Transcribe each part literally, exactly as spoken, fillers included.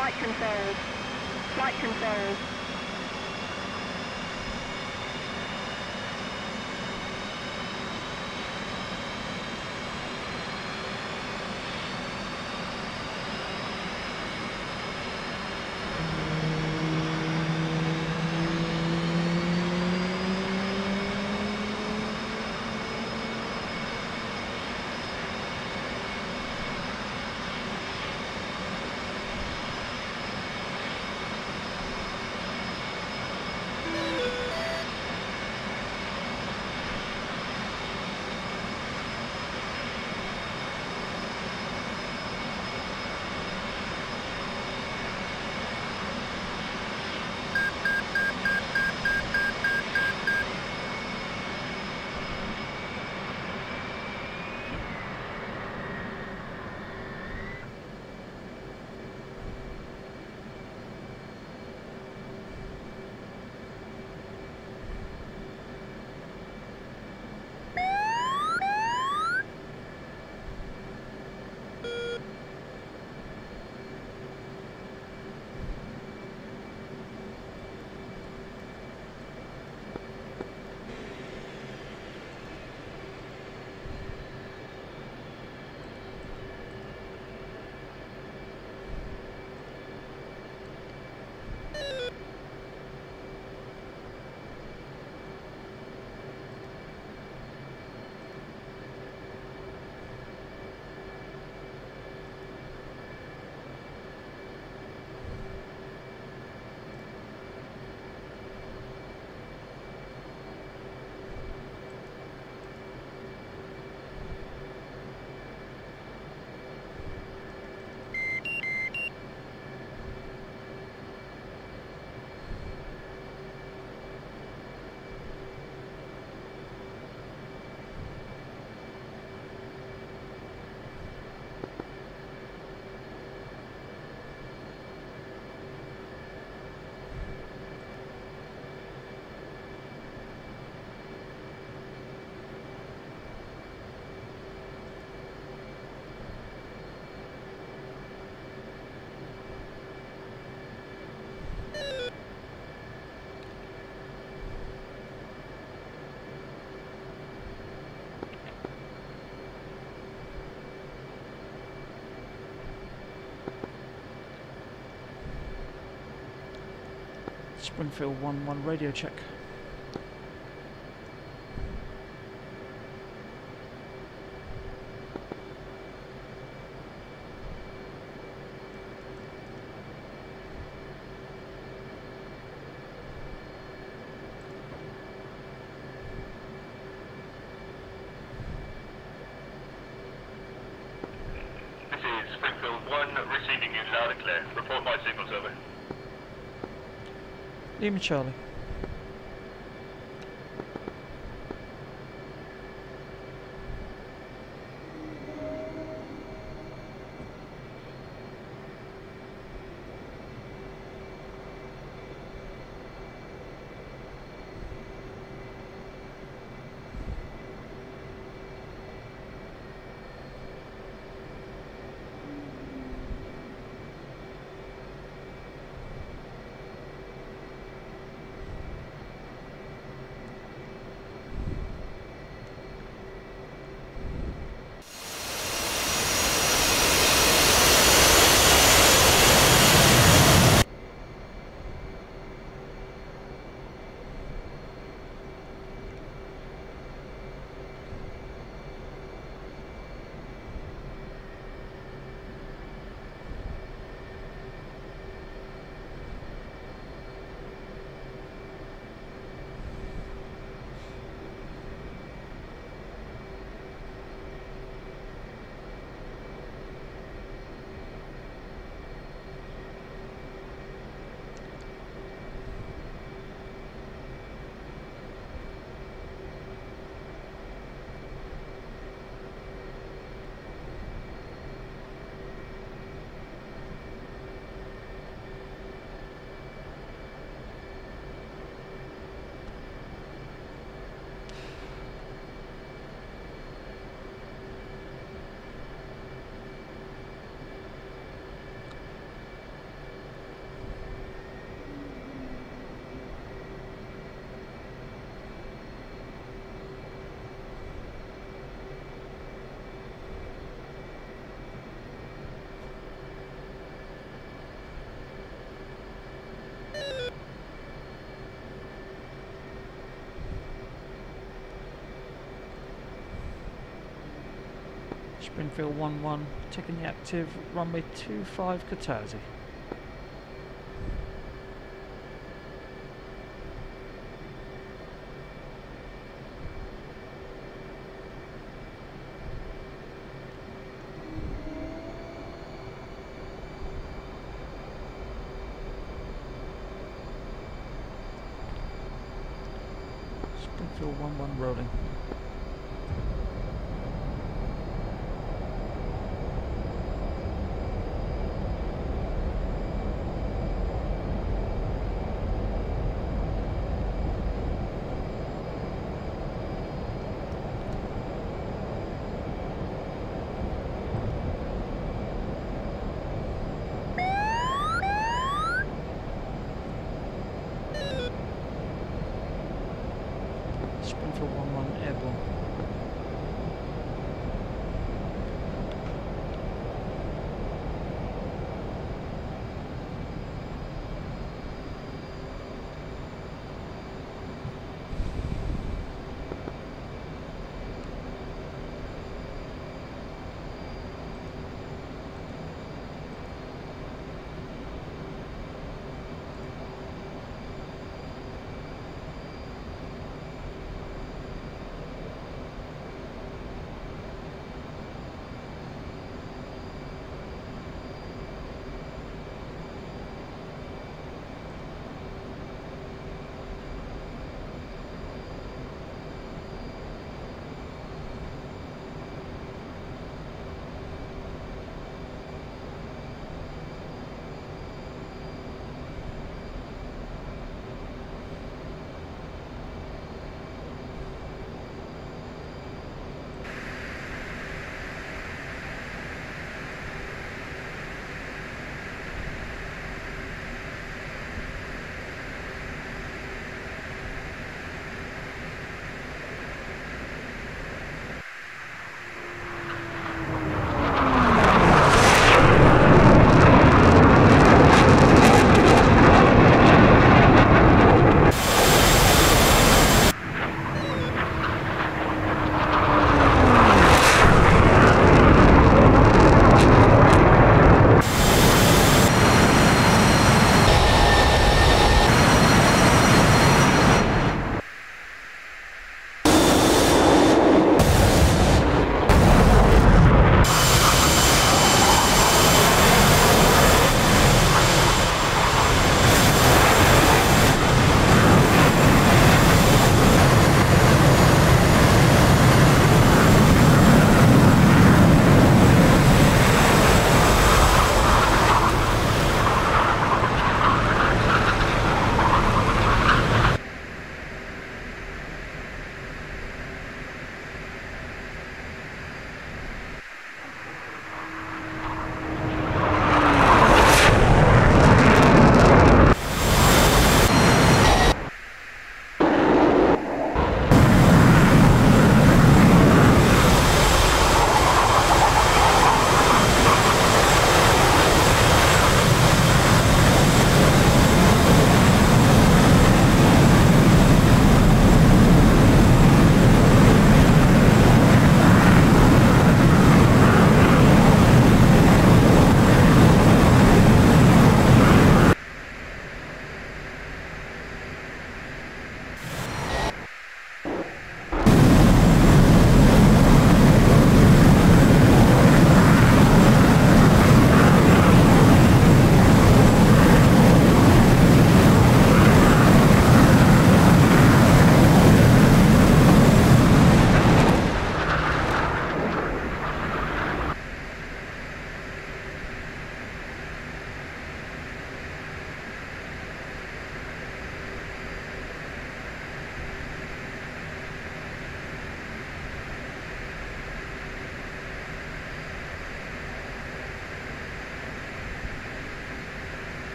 Flight controls. Flight controls. Springfield one one radio check. This is Springfield one, receiving you loud and clear. Report my signals over. Lima Charlie. Springfield one one, taking the active, runway two five Katazi. Springfield one one rolling. Springfield one one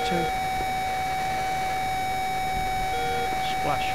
two. Splash.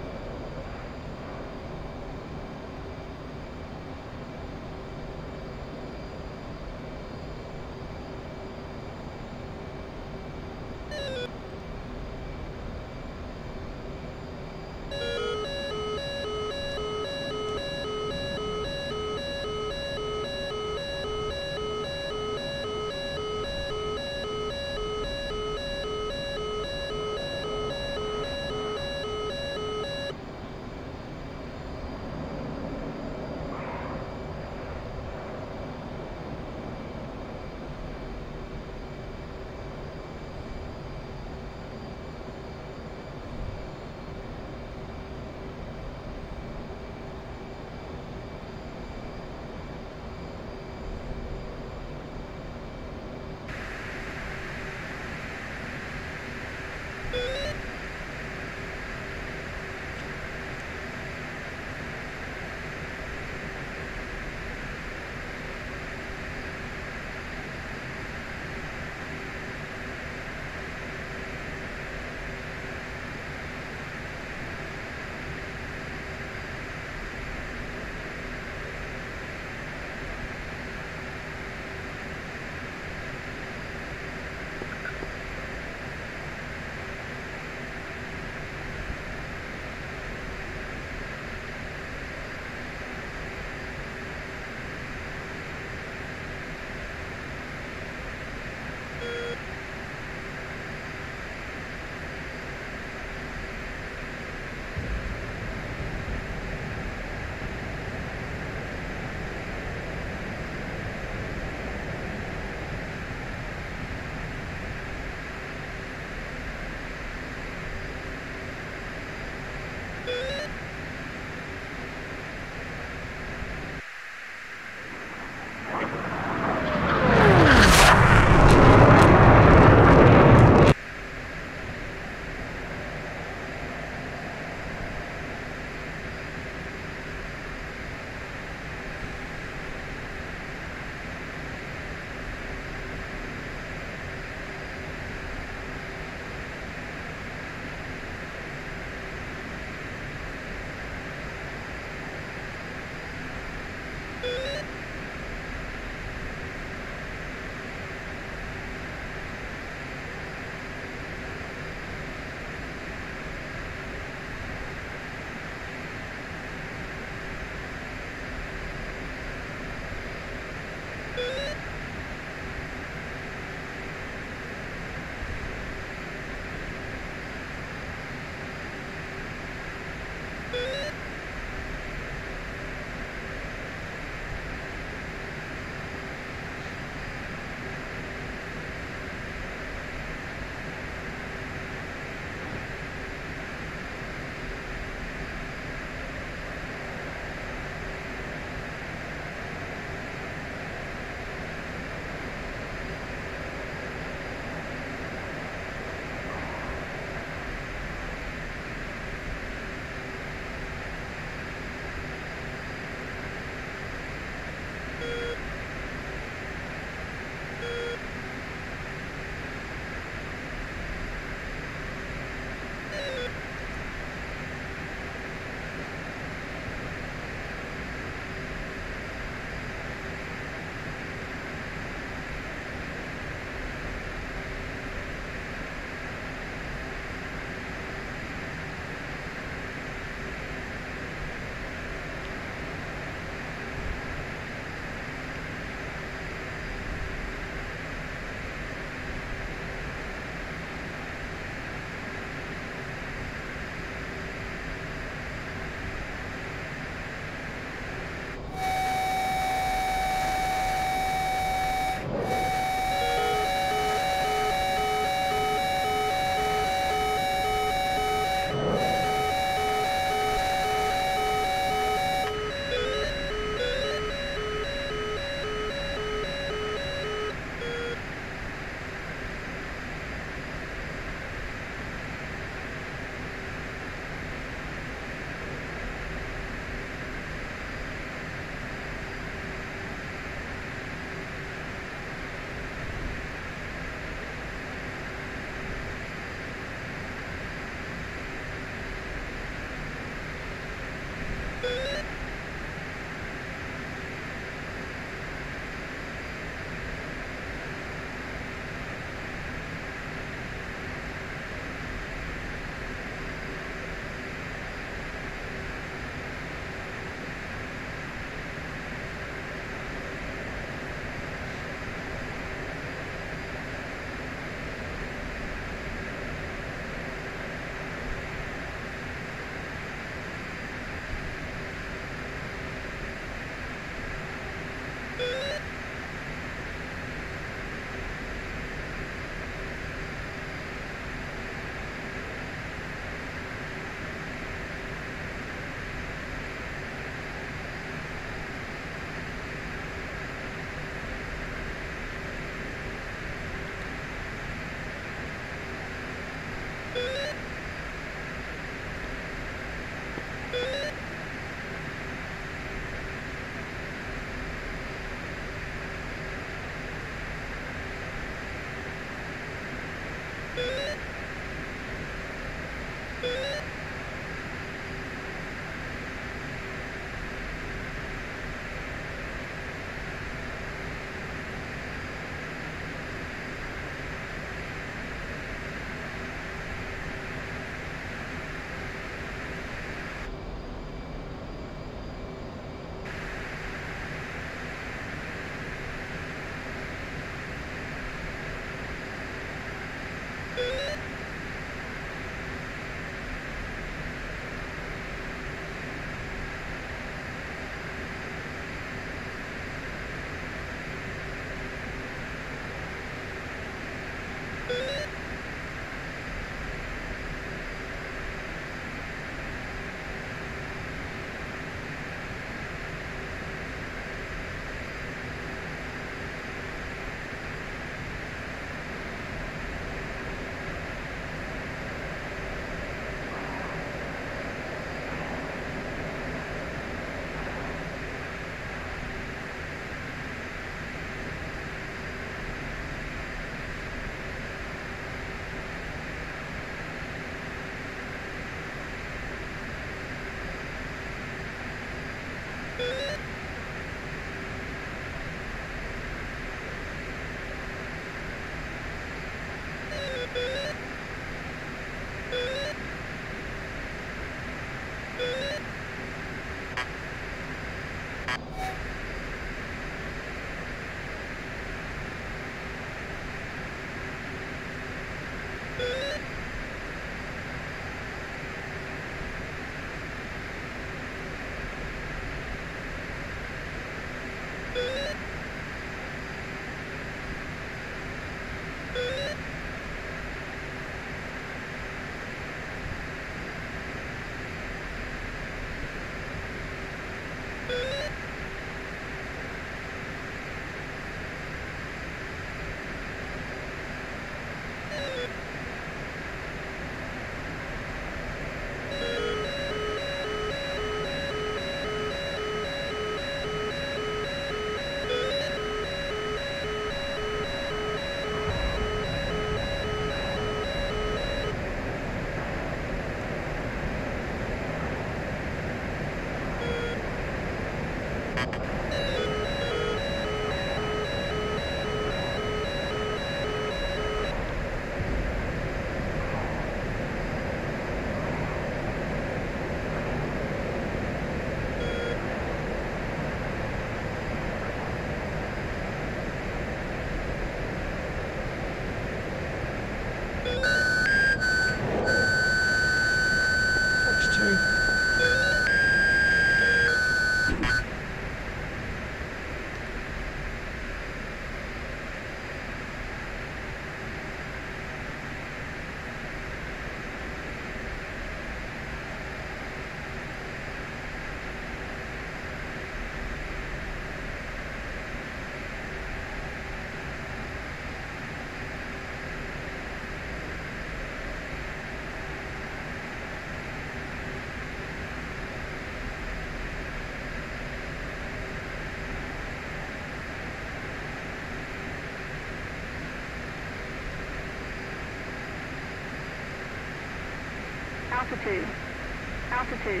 Altitude. Altitude.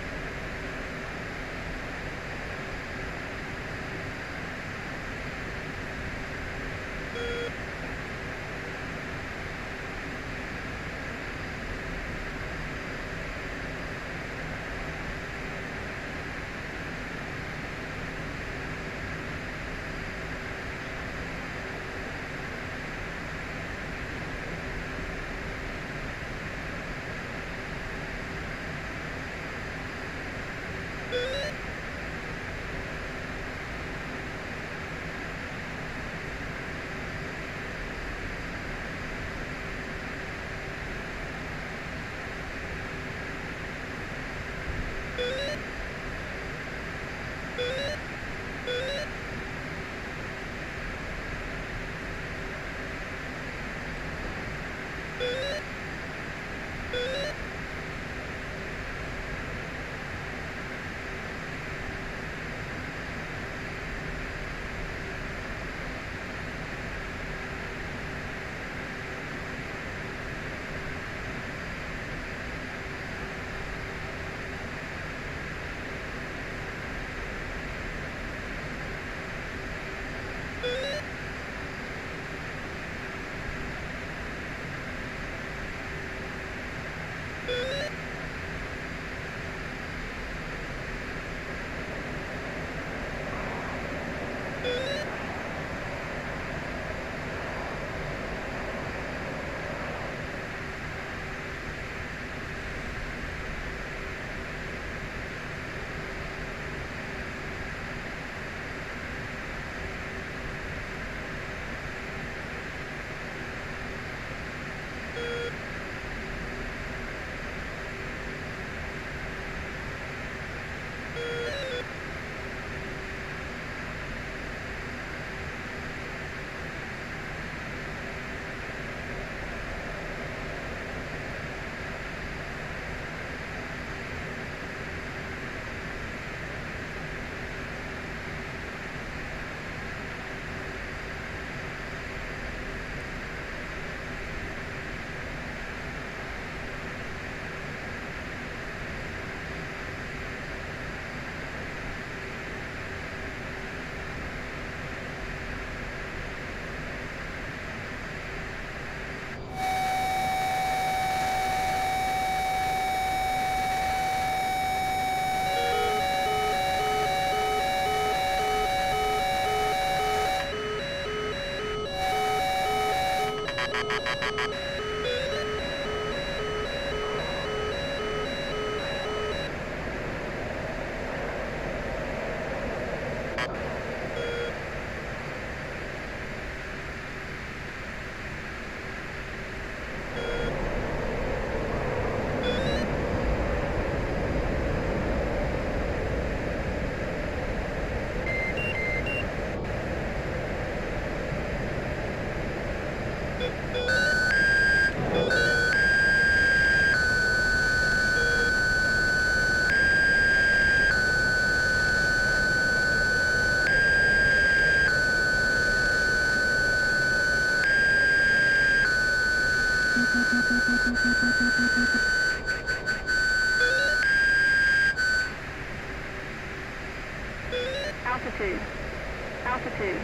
Altitude. Altitude.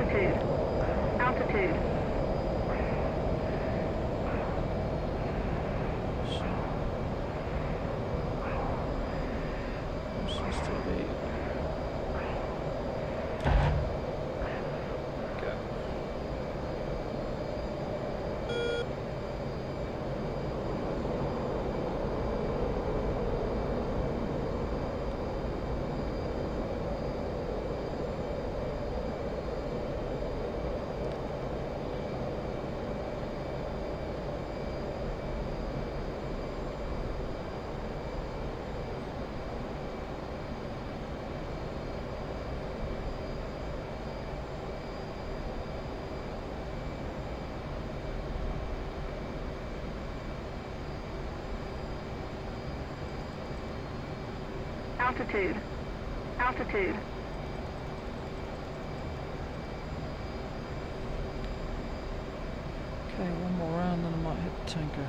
Altitude. Altitude. Seems to be. Okay. Altitude. Altitude. Okay, one more round, then I might hit the tanker.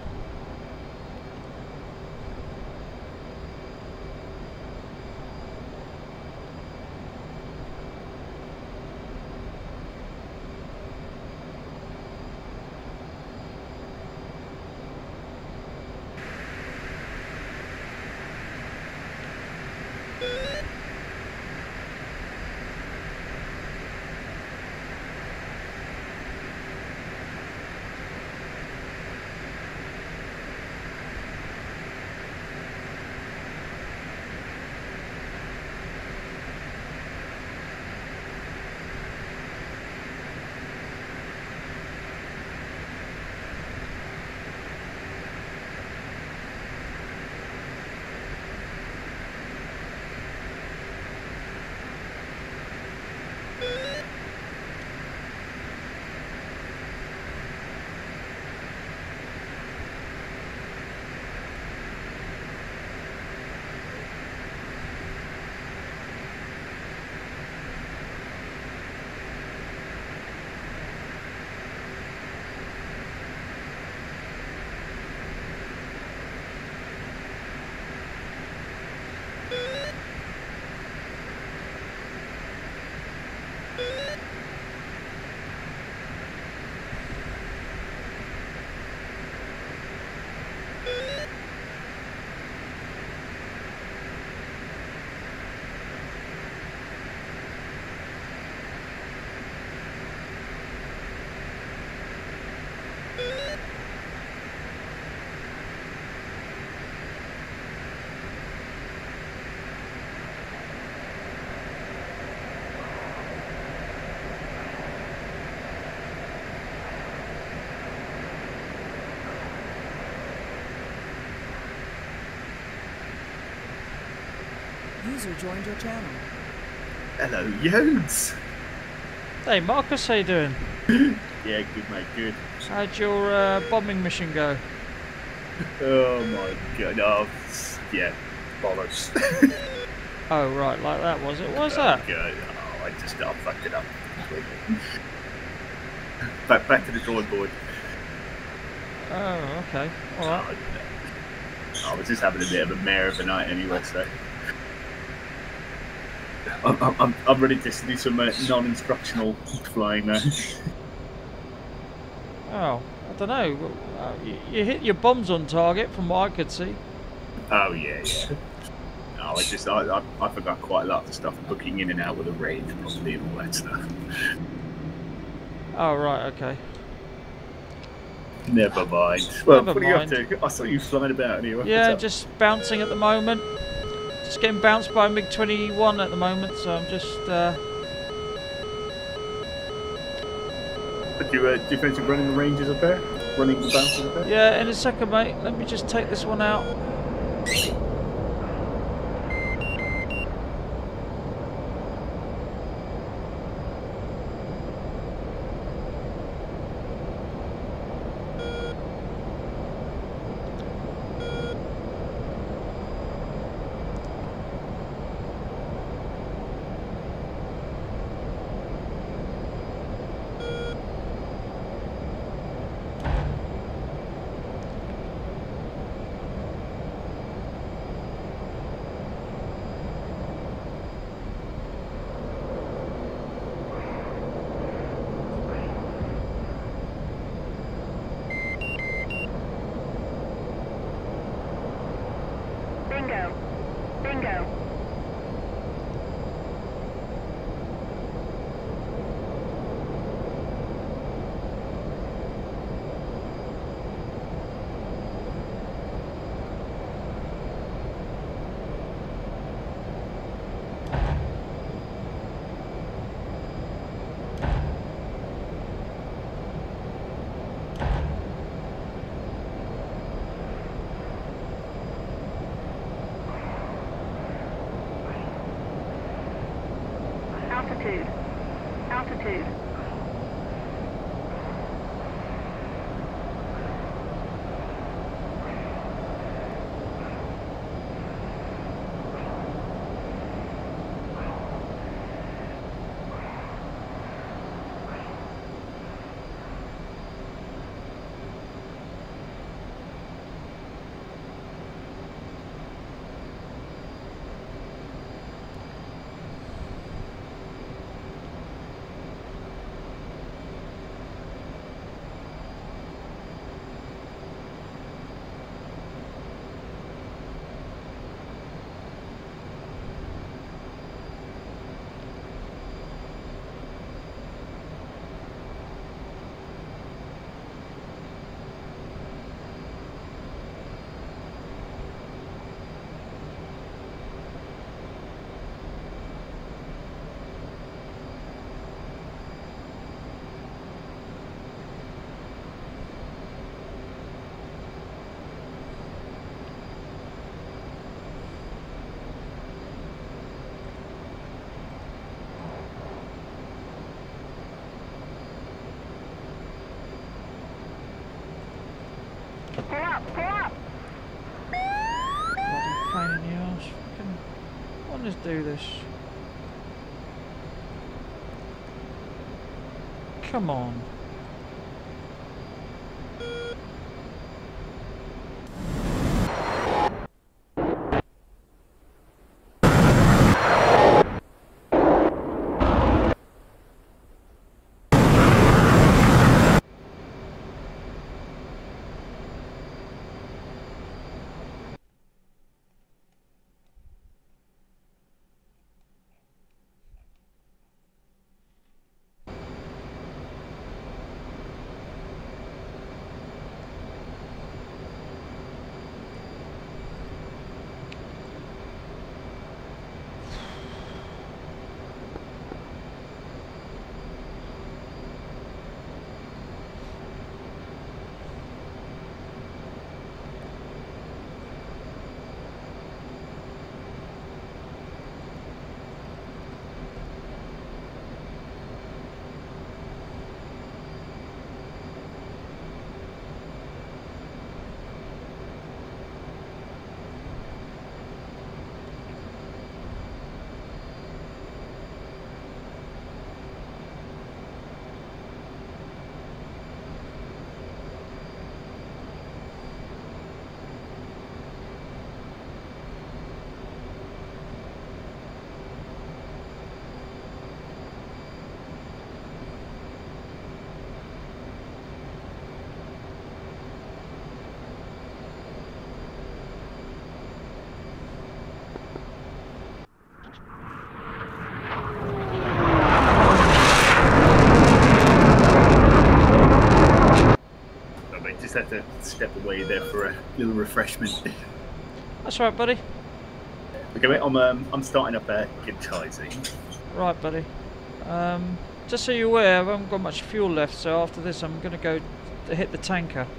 User joined your channel. Hello, Yodes. Hey Marcus, how you doing? Yeah, good mate, good. How'd your uh, bombing mission go? Oh my god, oh, yeah, bollocks. Oh right, like that was it? Why's Oh that? god, oh, I just I fucked it up completely. Back, back to the drawing board. Oh, okay. Alright. Oh, I was just having a bit of a mare of a night anyway, so. I'm, I'm, I'm ready to do some uh, non-instructional flying now. Oh, I don't know. Uh, you, you hit your bombs on target from what I could see. Oh yeah, yeah. No, I just I, I, I forgot quite a lot of the stuff, booking in and out with a range probably and all that stuff. Oh right, okay. Never mind. Well, Never what mind. are you up to? I saw you flying about anyway. Yeah, just bouncing at the moment. Just getting bounced by a MiG twenty-one at the moment, so I'm just. Uh... Do you, uh, do you fancy running the ranges up there? Running the bounces up there? Yeah, in a second, mate. Let me just take this one out. Altitude. Altitude. Pull up, pull up! Bloody pain in the arse. Fucking, why does do this? Come on. Had to step away there for a little refreshment. That's right, buddy. Okay, mate, I'm um, I'm starting up a guitizing. Right, buddy. Um, just so you're aware, I haven't got much fuel left, so after this I'm going to go to hit the tanker.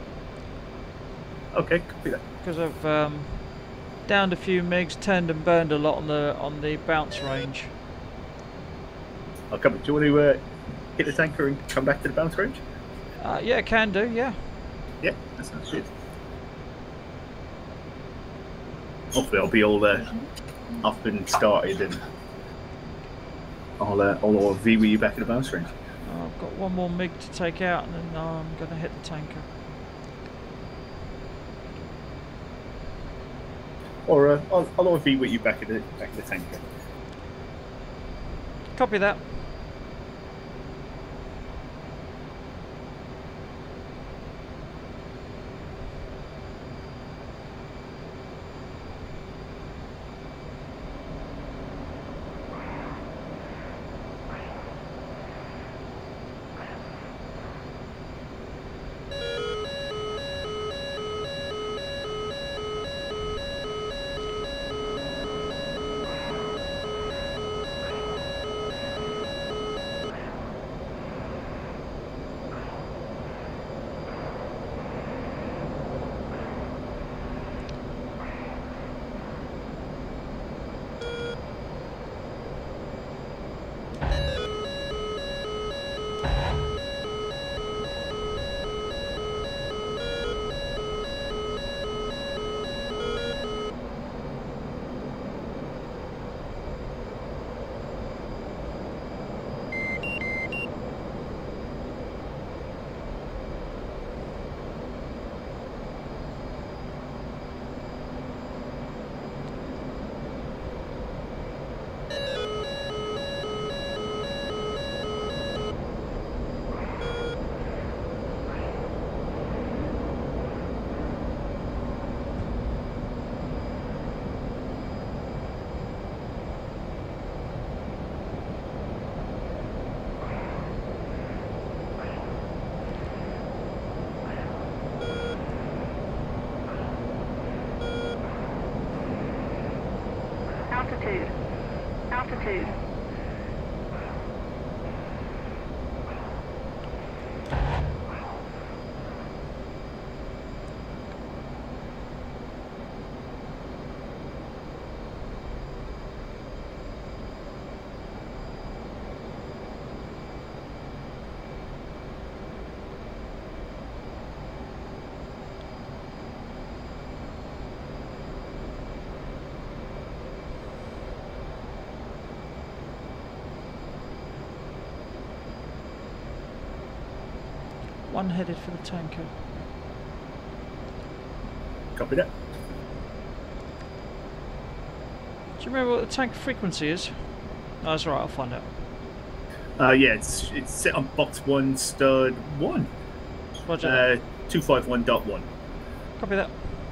Okay, copy that. Because I've um, downed a few MiGs, turned and burned a lot on the on the bounce range. I'll come. Do you want to uh, hit the tanker and come back to the bounce range? Uh, yeah, can do, yeah. Yeah, that sounds good. Hopefully I'll be all uh, up and started and I'll, uh, I'll, I'll V with you back at the bounce range. I've got one more MiG to take out and then I'm going to hit the tanker. Or uh, I'll, I'll V with you back at the, back at the tanker. Copy that. Altitude. One headed for the tanker. Copy that. Do you remember what the tanker frequency is? Oh, that's right, I'll find out. Uh, yeah, it's it's set on box one, stud one. Roger. Uh, two five one dot one. Copy that.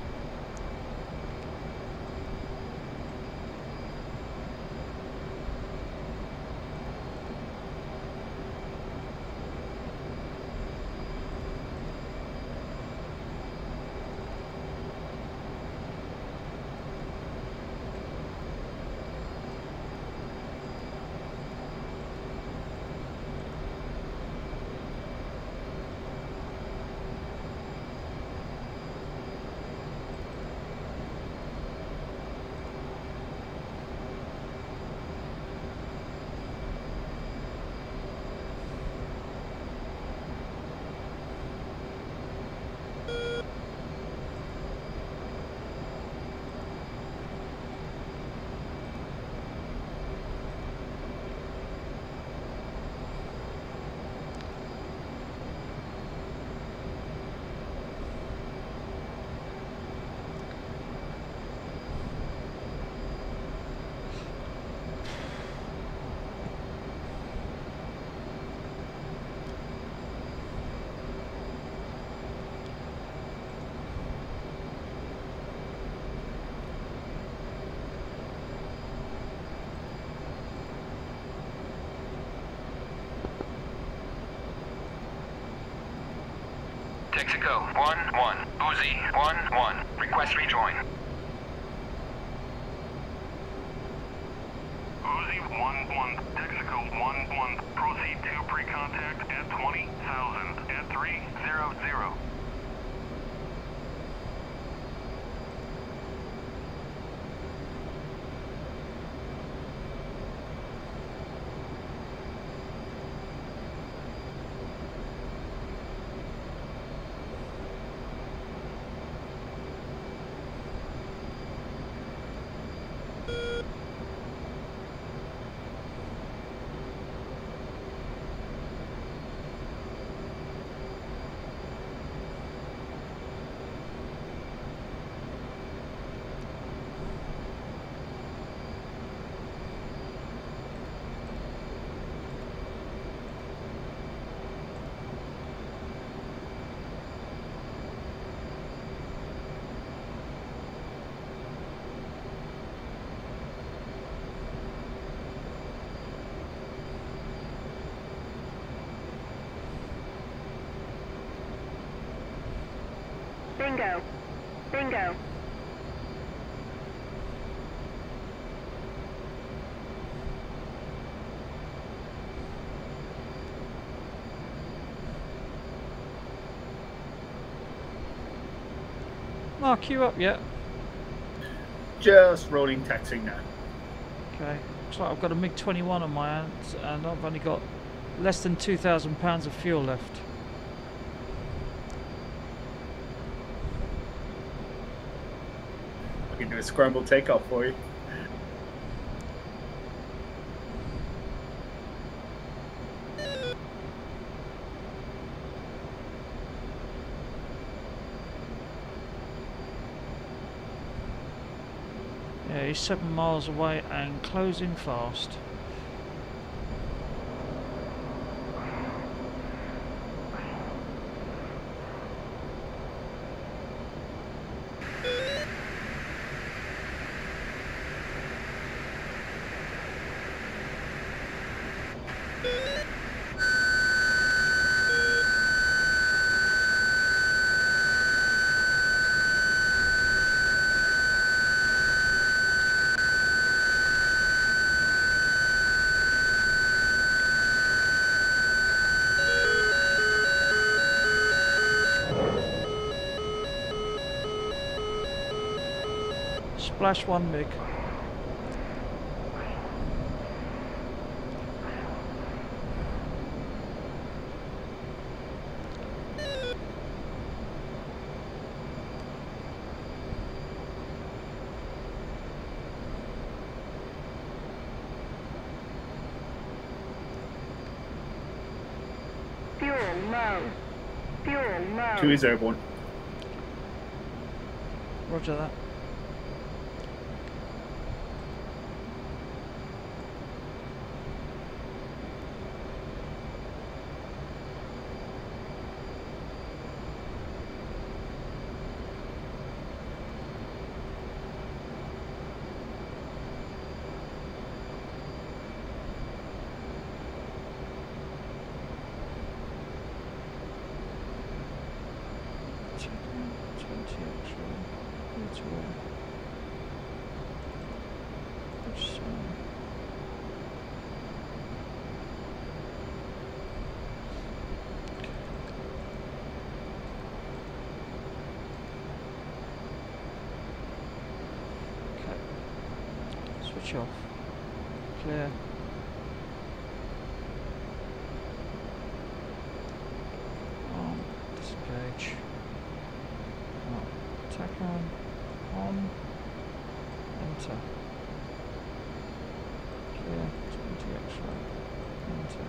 Texaco one one, Uzi one one, request rejoin. Uzi one one, Texaco one one, proceed to pre-contact at twenty thousand, at three hundred. Bingo. Bingo. Mark, you up yet? Just rolling taxi now. Okay. Looks like I've got a MiG twenty-one on my hands and I've only got less than two thousand pounds of fuel left. I can do a scramble takeoff for you. Yeah, he's seven miles away and closing fast. Splash one mig. Fuel low. Fuel low. Two is airborne. Roger that. Switch off. Clear. On. Disengage. On. Attack on. On. Enter. Clear. twenty X-ray. Enter.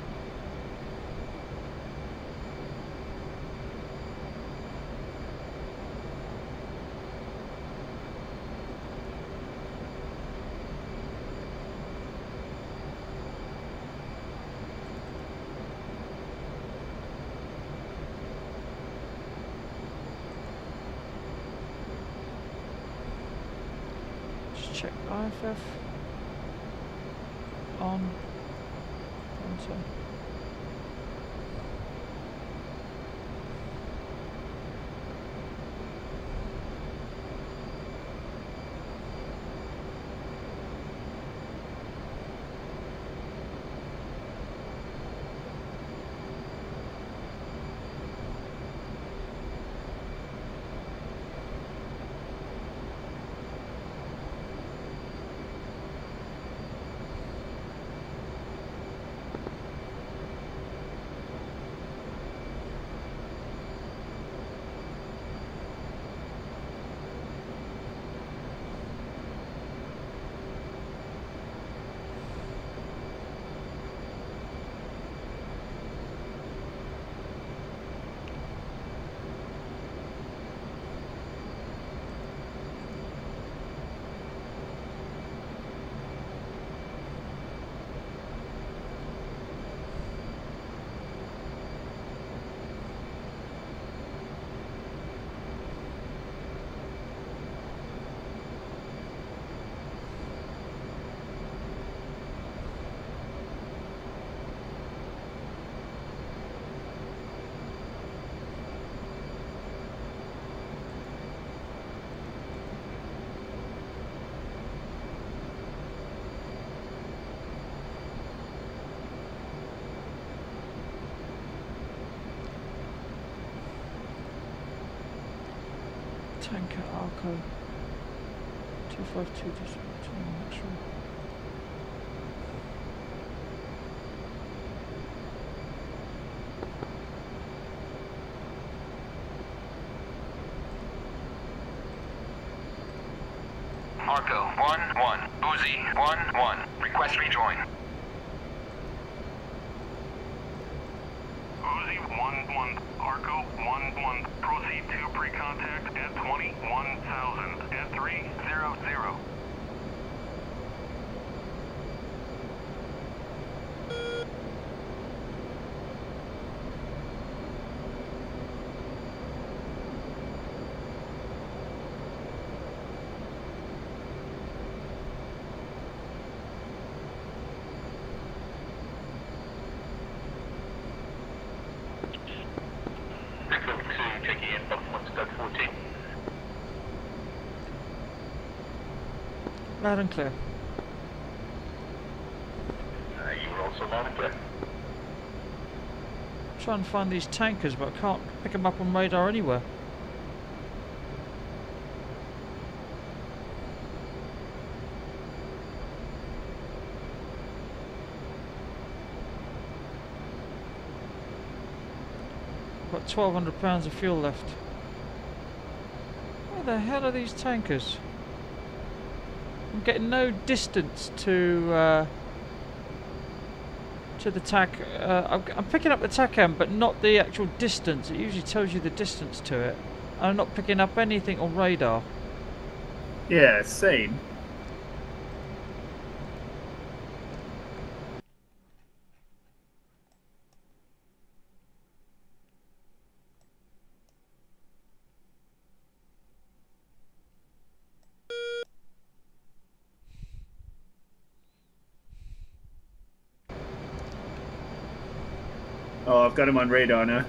Check I F F on enter. Tanker Arco two five two actually. Arco one one, Uzi one one, request rejoin. Uzi one one, Arco one one, proceed to pre-contact at twenty-one thousand, at three hundred. Checking in from one stud fourteen. Loud and clear. Uh, you were also loud and clear. Try and find these tankers, but I can't pick them up on radar anywhere. got twelve hundred pounds of fuel left. Where the hell are these tankers? I'm getting no distance to uh, to the tac. Uh, I'm, I'm picking up the TACAM, but not the actual distance. It usually tells you the distance to it. I'm not picking up anything on radar. Yeah, same. Oh, I've got him on radar now.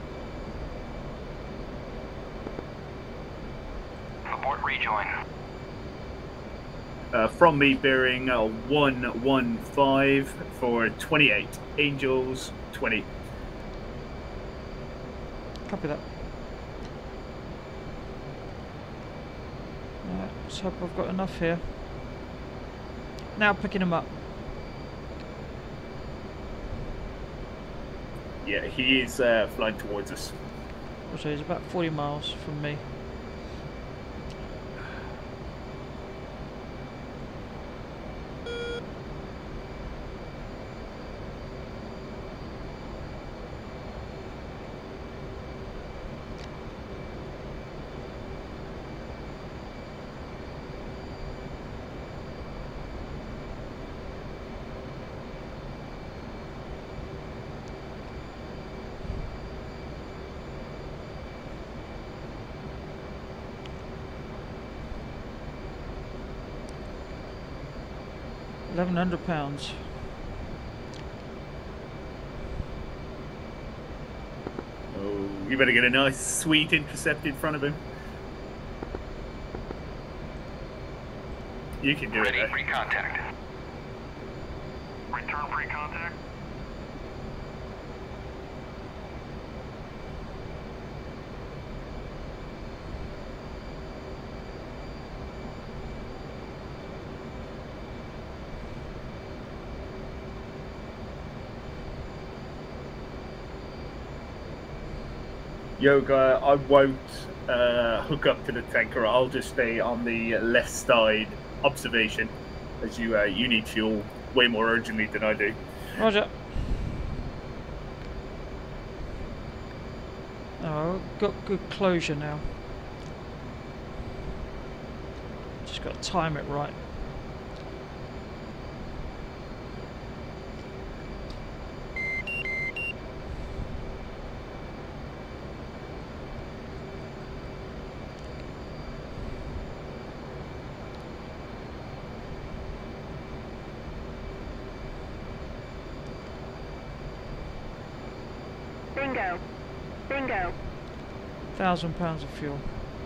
Abort rejoin. Uh, from me bearing uh, one one five for twenty-eight. Angels twenty. Copy that. Right, let's hope I've got enough here. Now picking them up. Yeah, he is uh, flying towards us. So he's about forty miles from me. eleven hundred pounds. Oh, you better get a nice, sweet intercept in front of him. You can do Ready, it. free contact. Return free contact. Yoga, I won't uh, hook up to the tanker. I'll just stay on the left side observation, as you uh, you need fuel way more urgently than I do. Roger. Oh, I've got good closure now. Just got to time it right. Bingo. Bingo. Thousand pounds of fuel.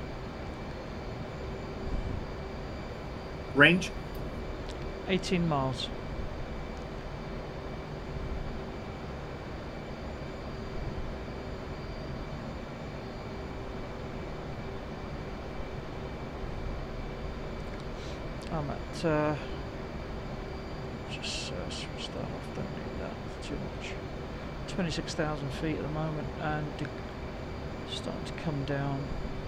Range? eighteen miles. I'm at uh, just uh, switch that off, don't need that, it's too much. twenty-six thousand feet at the moment, and starting to come down.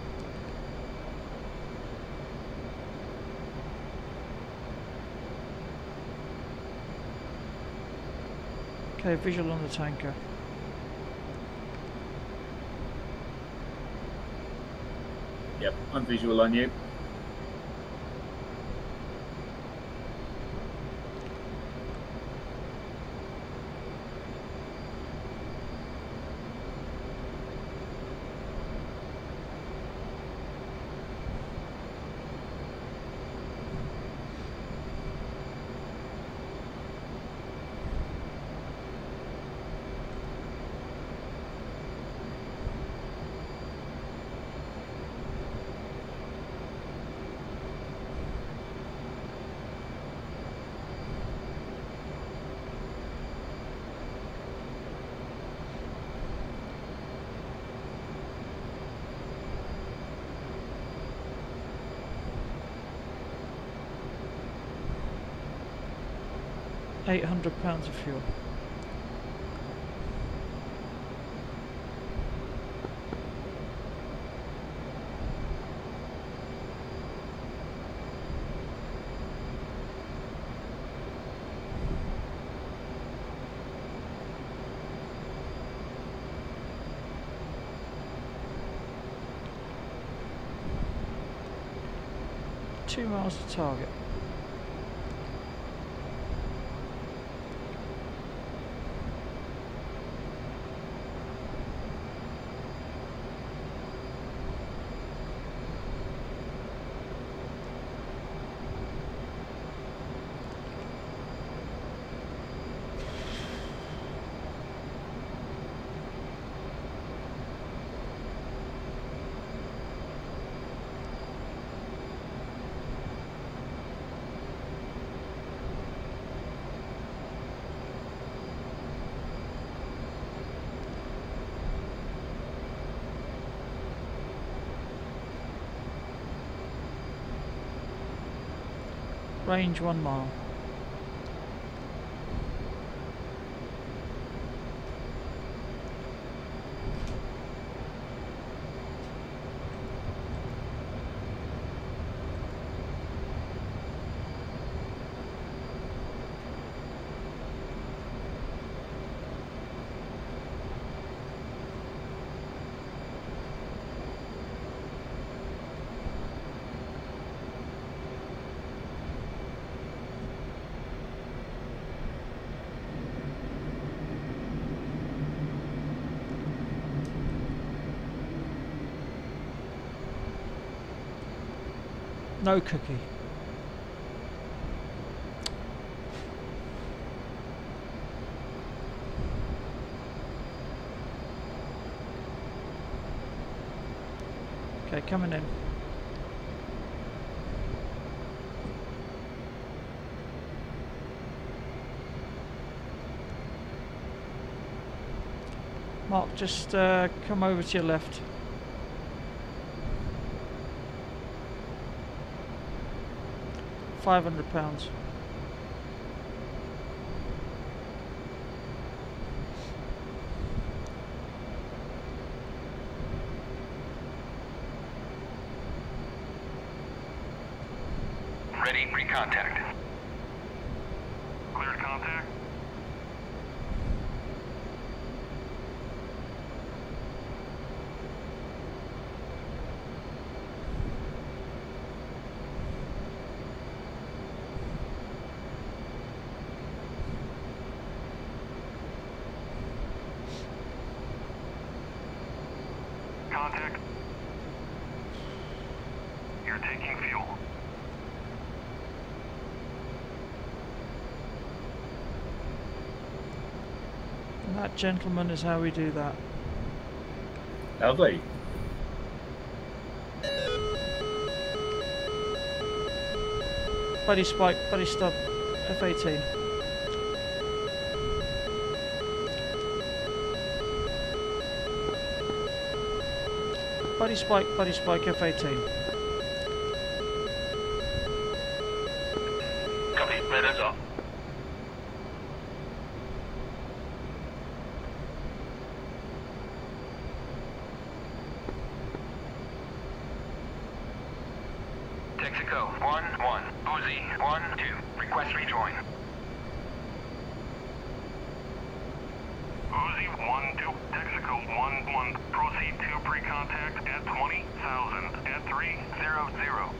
Okay, visual on the tanker. Yep, I'm visual on you. eight hundred pounds of fuel. two miles to target. Range one mile. No cookie. Okay, coming in. Mark, just uh, come over to your left. Five hundred pounds. Ready, pre-contact. Cleared contact. Contact. You're taking fuel. And that, gentlemen, is how we do that. Lovely. Buddy spike, buddy stub, F eighteen. Buddy spike, buddy spike, F eighteen. Copy, radars off. Texaco, one, one. Uzi, one, two. Request rejoin. Uzi, one, two. Texaco, one, one. Proceed to pre-contact at twenty thousand. At three, zero, zero.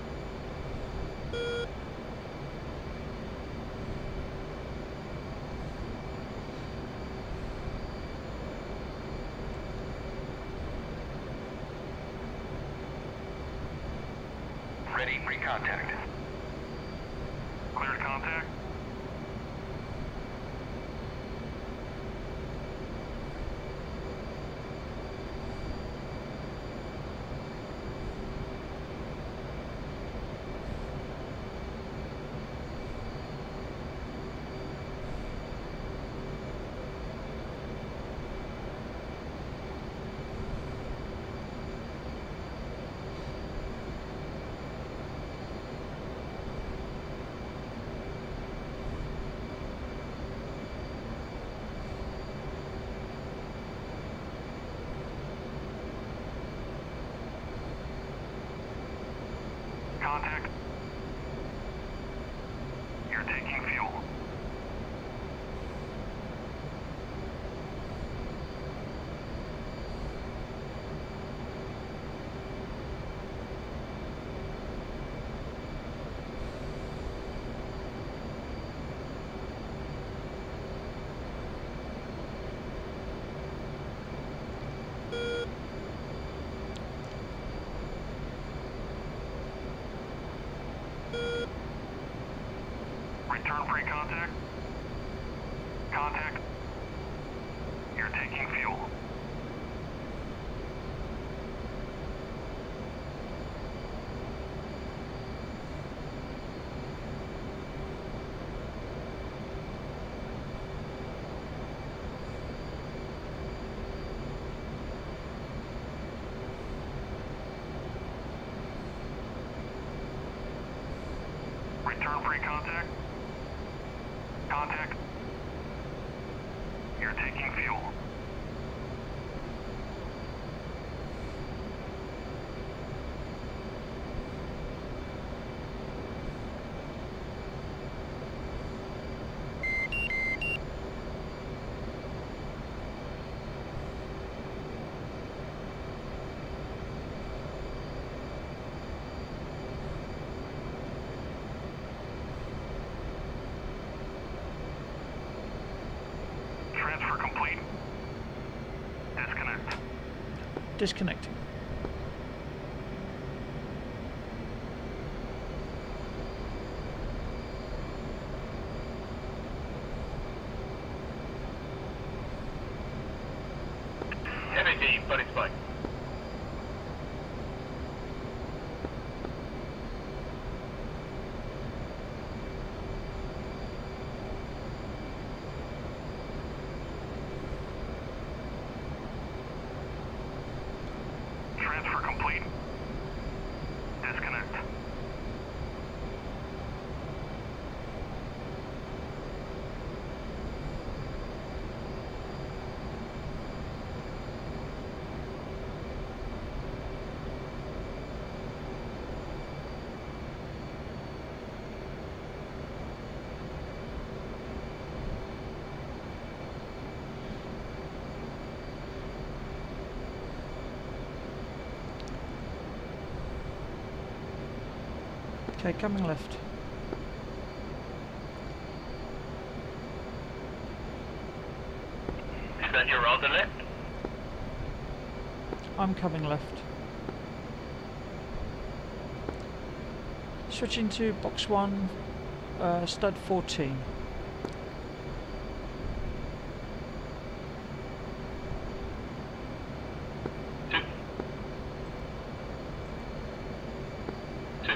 Ready, pre-contact. Cleared contact. Contact. You're taking fuel. contact. You're taking fuel. Return free contact. Contact. You're taking fuel. Transfer complete. Disconnect. Disconnecting. Heavy team, buddy spike. Transfer complete. Disconnect. Okay, coming left. Is that your on the left? I'm coming left. Switching to box one, uh, stud fourteen. Two. Two.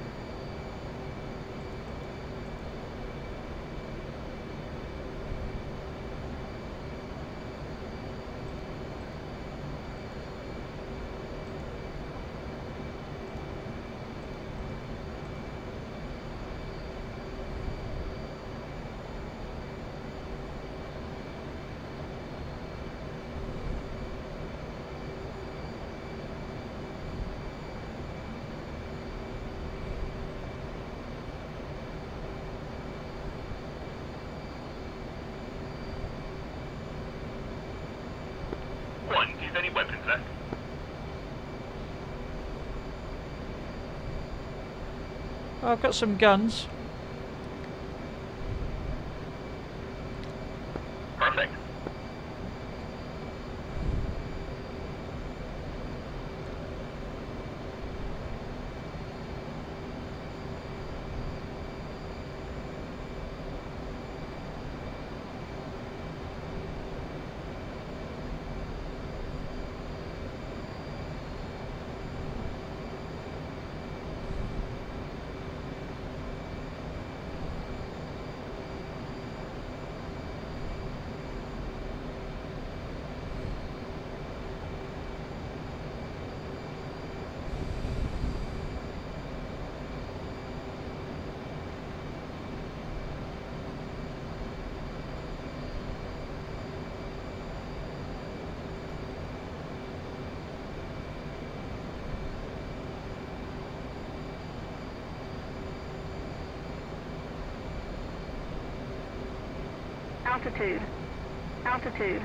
One, do you have any weapons left? I've got some guns. Perfect. Altitude. Altitude.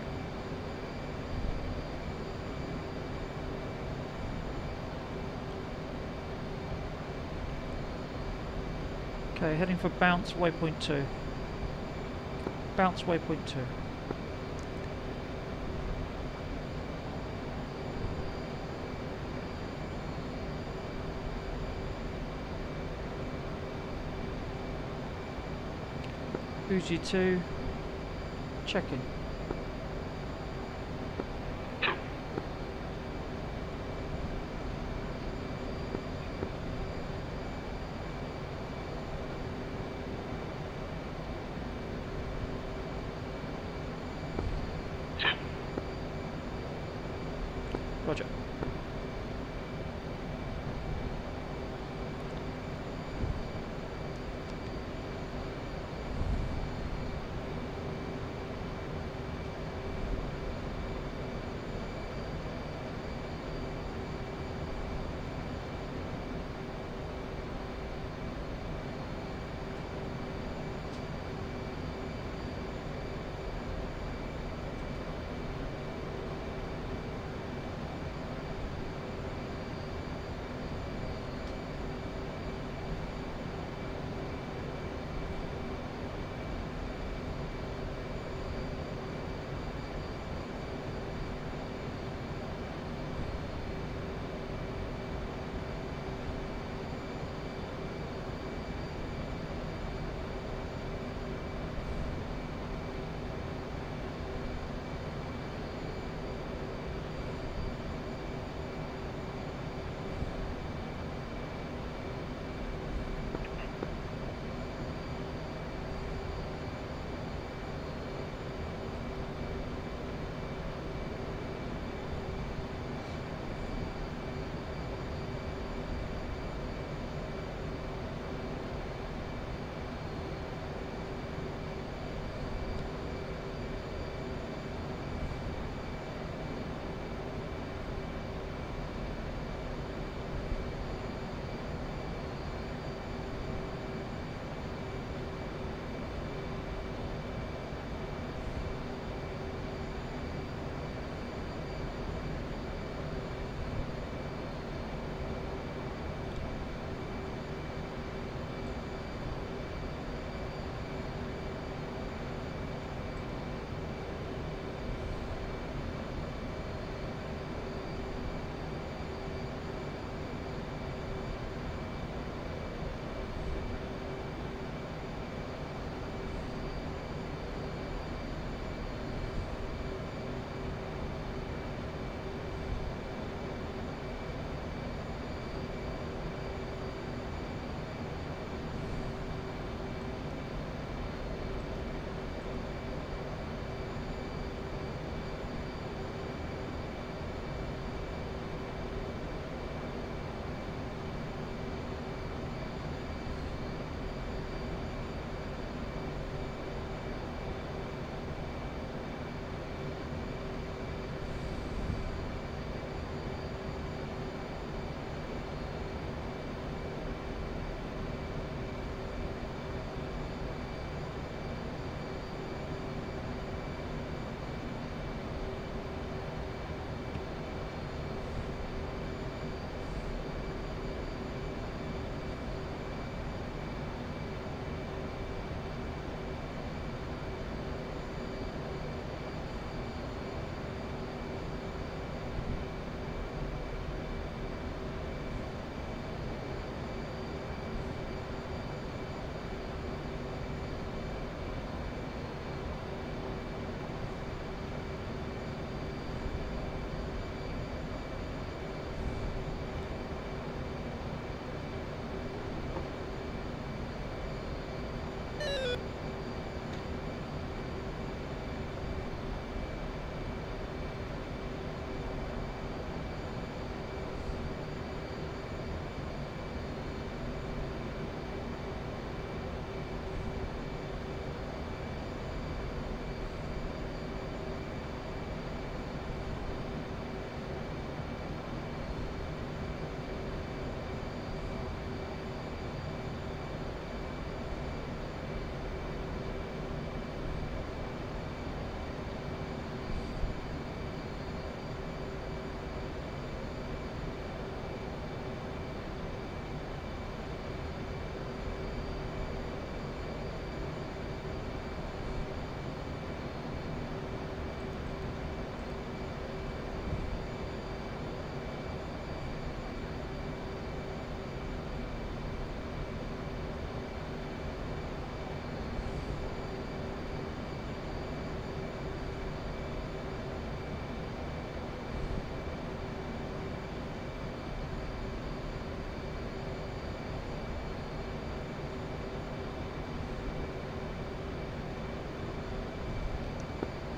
Okay, heading for bounce waypoint two. Bounce waypoint two. Bougie two. checking. Roger.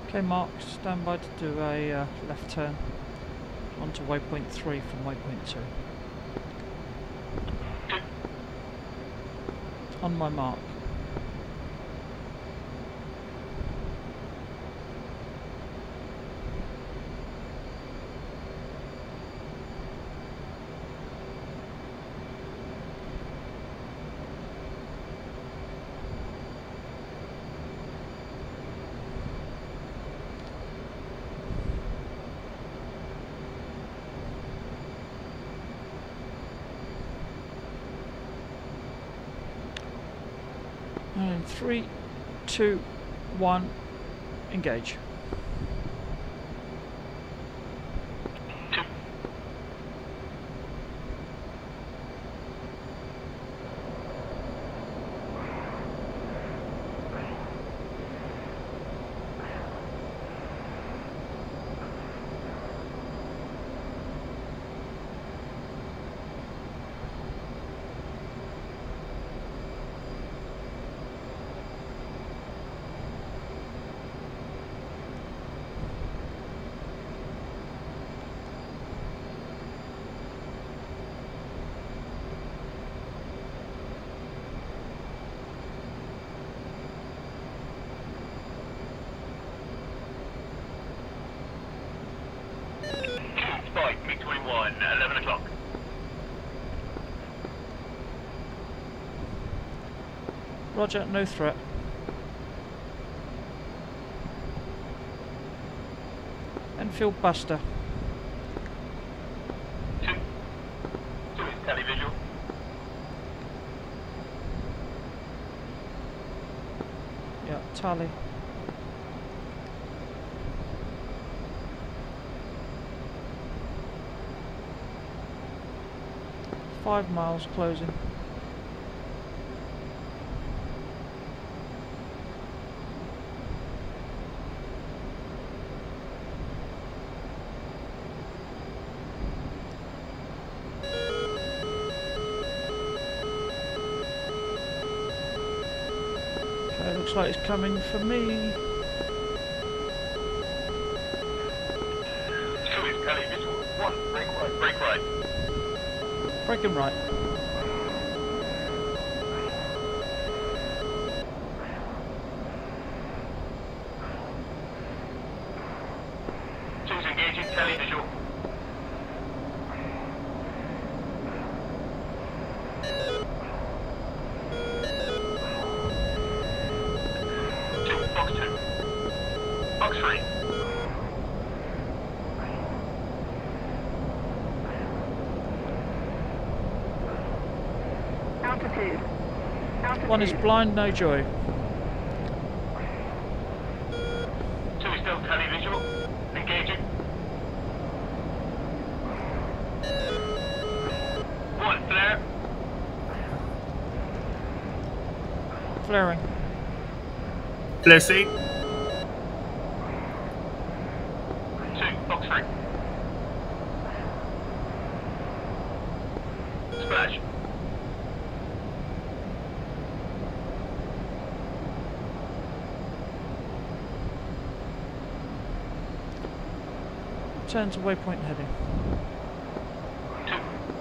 Okay, Mark, stand by to do a uh, left turn onto waypoint three from waypoint two. On my mark. And in three, two, one, engage. Spike, MiG twenty-one, eleven o'clock. Roger, no threat. Enfield Buster. Two. Two is televisual. Yeah, tally. Five miles closing. Okay, looks like it's coming for me. Two is televisual. One, break right, break right. Braking right. Two's engaging televisual. Two, box two. Box three. Altitude. Altitude. One is blind, no joy. Two is still televisual. Engaging. One, flare. Flaring. Blessing. Two, box three. Splash. Turn to waypoint heading. Two.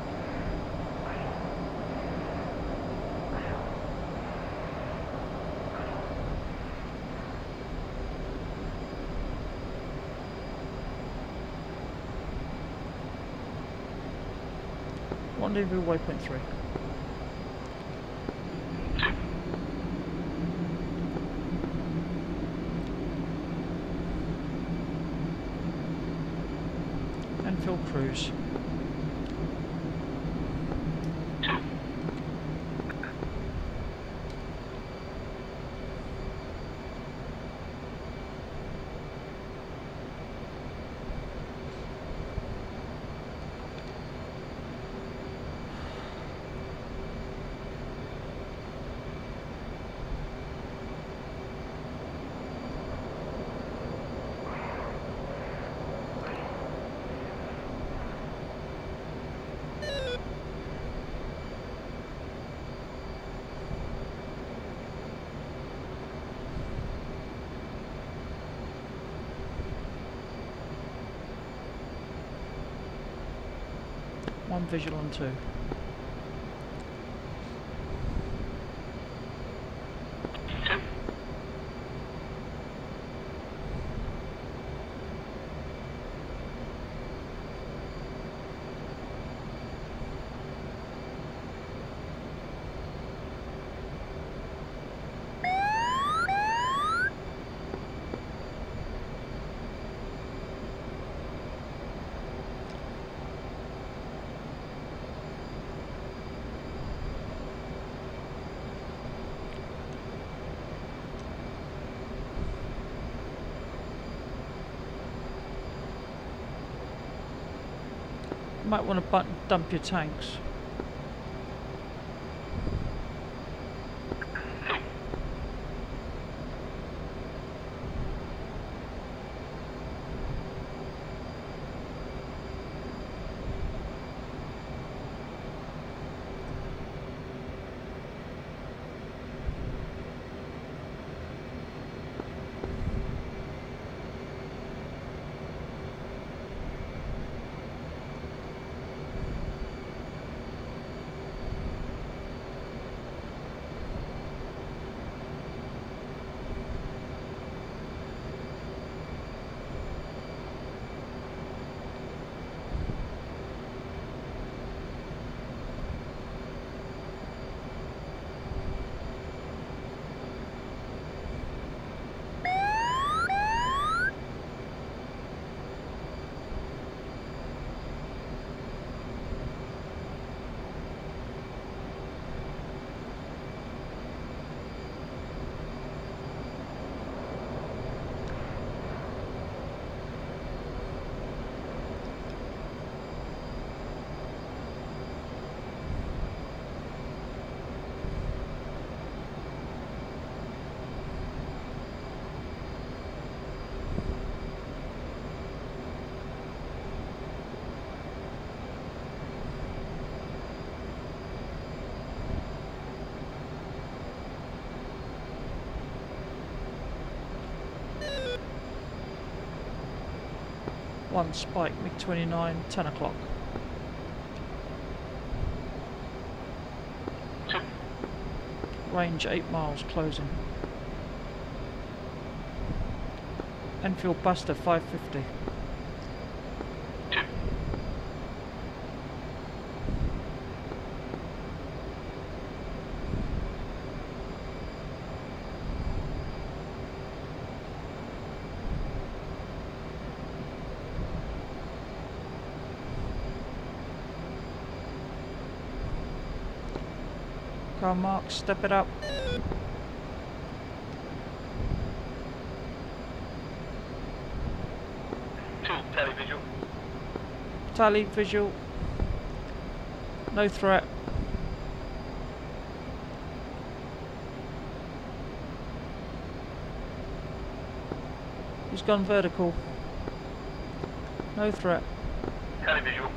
Rendezvous waypoint three. Enfield cruise. One visual on two. Might want to dump your tanks. One spike, MiG twenty-nine, ten o'clock. Range eight miles, closing. Enfield Buster five fifty. Car mark, step it up. Two, tally visual. Tally, visual. No threat. He's gone vertical. No threat. Tally visual.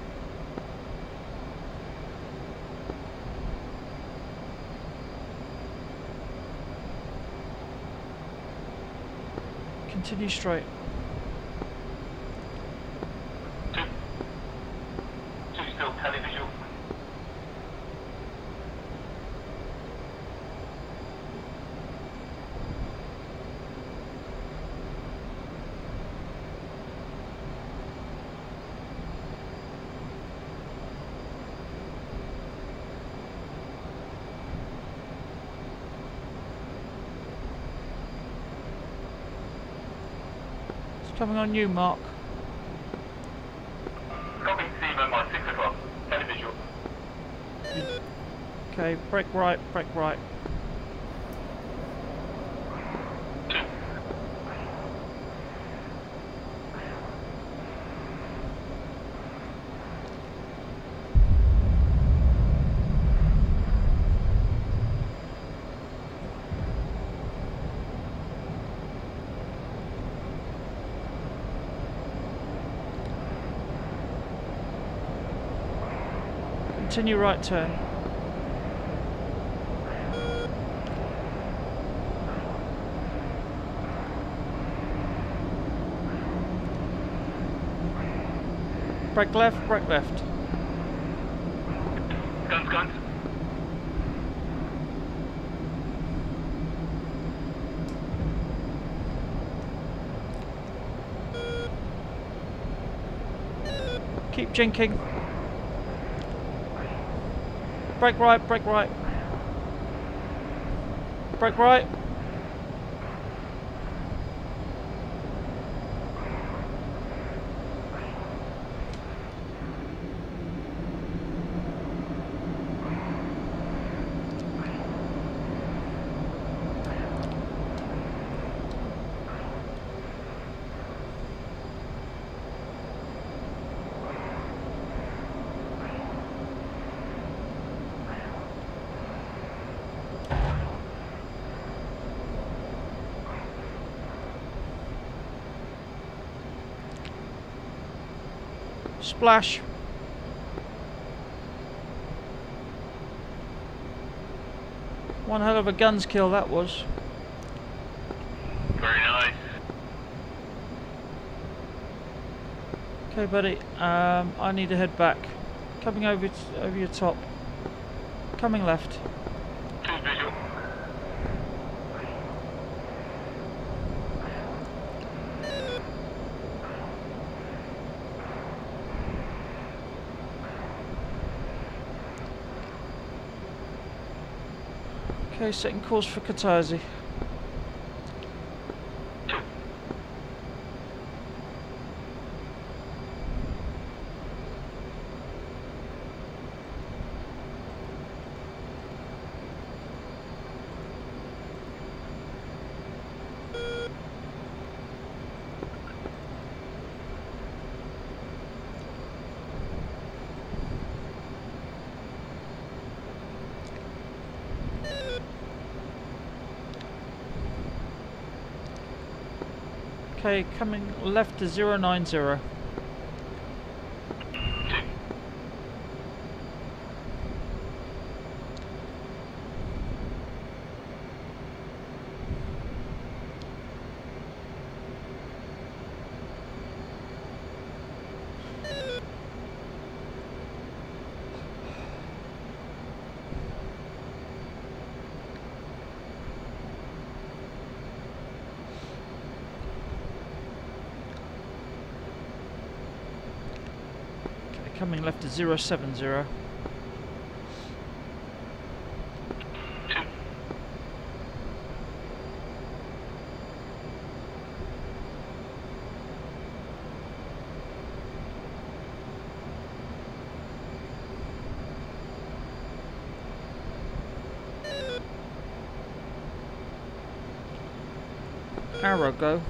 Continue straight. Two. Two still, tally visual. Coming on you, Mark. Copy, Seaman by six o'clock. Tally visual. Okay, brake right, brake right. Two. Continue right turn. Brake left, brake left. guns. Keep jinking. Brake right, brake right. Brake right. Splash. One hell of a guns kill that was. Very nice. Okay, buddy. Um, I need to head back. Coming over t over your top. Coming left. Two visual. Okay, setting course for Katazi. Okay, coming left to zero nine zero. Coming left to zero seven zero. Arrow go.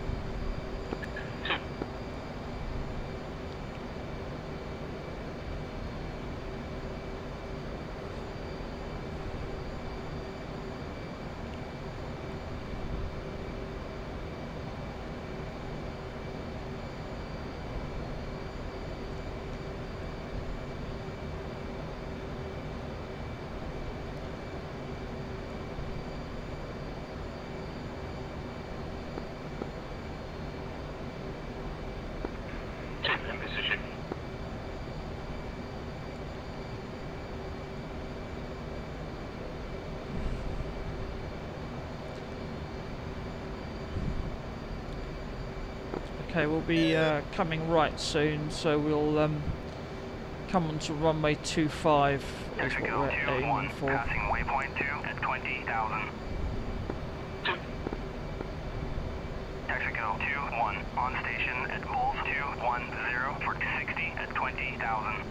Okay, we'll be uh, coming right soon, so we'll um, come onto runway two five is what we're aiming for. Passing waypoint two at twenty thousand. Mexico two one on station at Bulls two one zero for sixty at twenty thousand.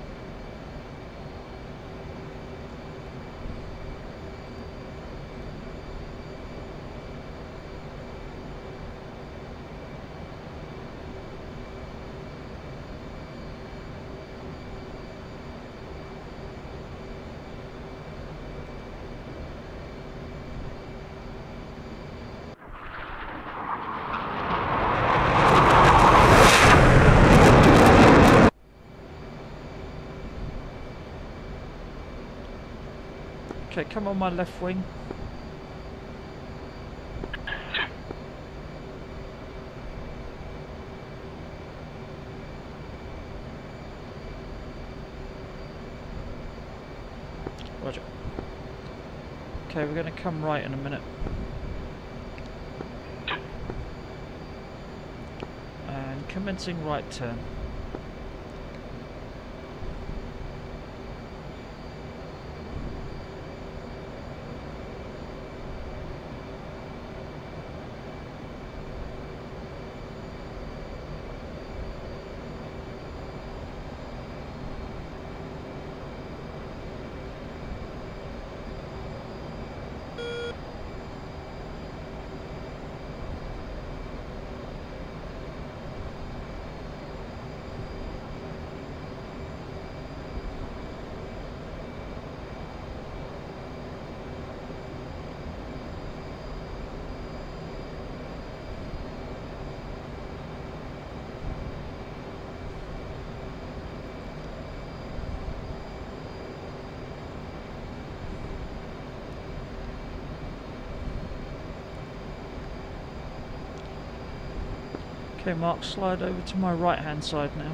Okay, come on my left wing. Okay, we're going to come right in a minute. And commencing right turn. Okay, Mark, slide over to my right hand side now.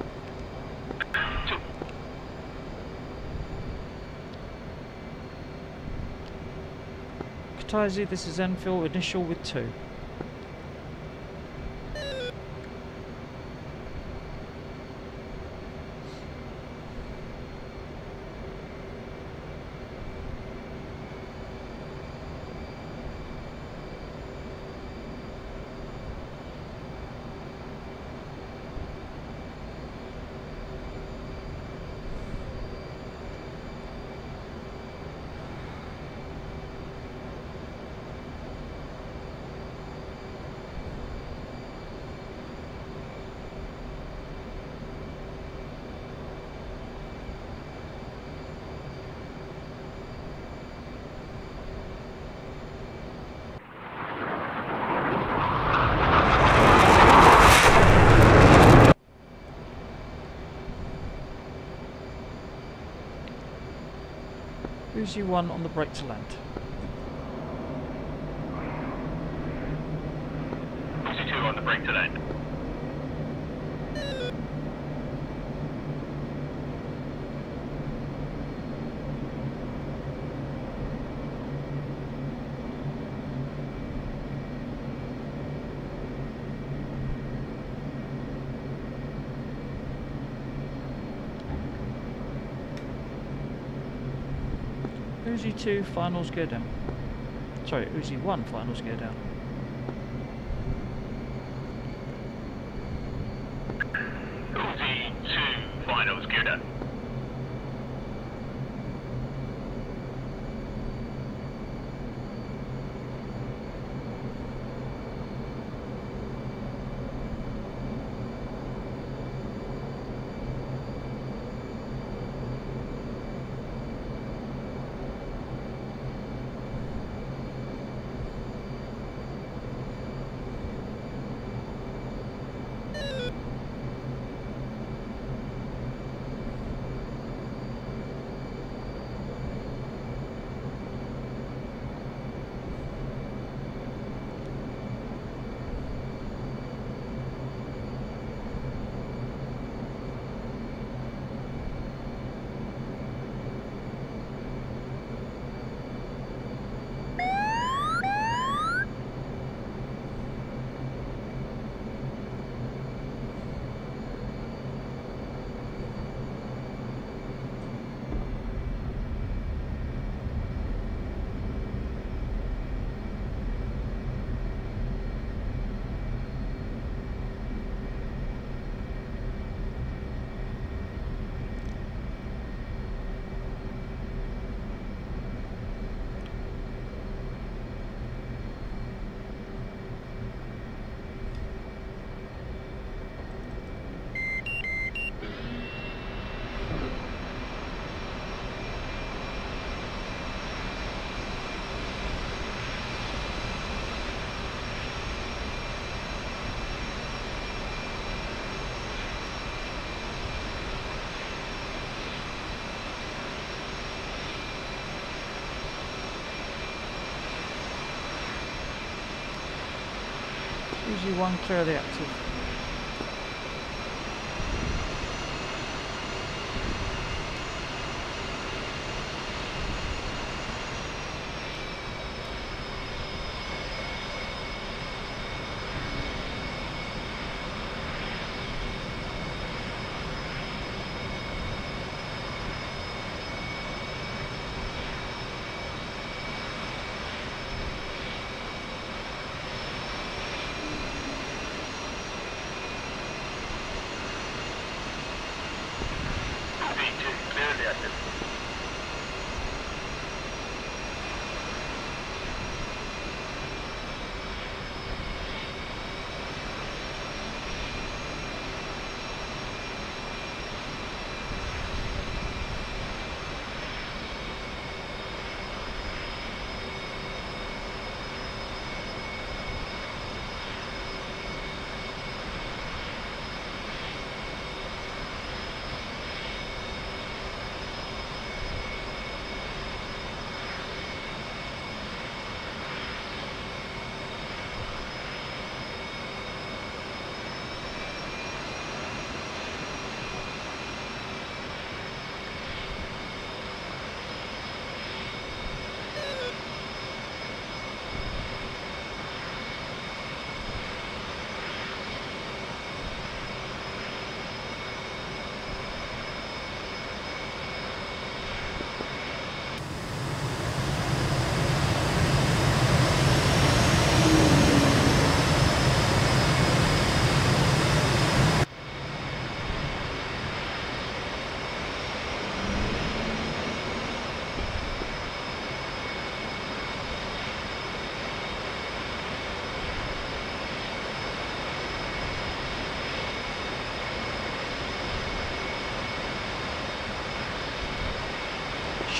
Kataisi, this is Enfield, initial with two. Uzi one on the brake to land. Uzi two on the brake to land. Uzi two, finals gear down. Sorry, Uzi one, finals gear down. Uzi two, finals gear down. Uzi one, clear the active.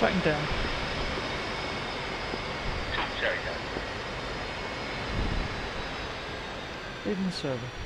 shutting down. Shutting down. Leaving the server.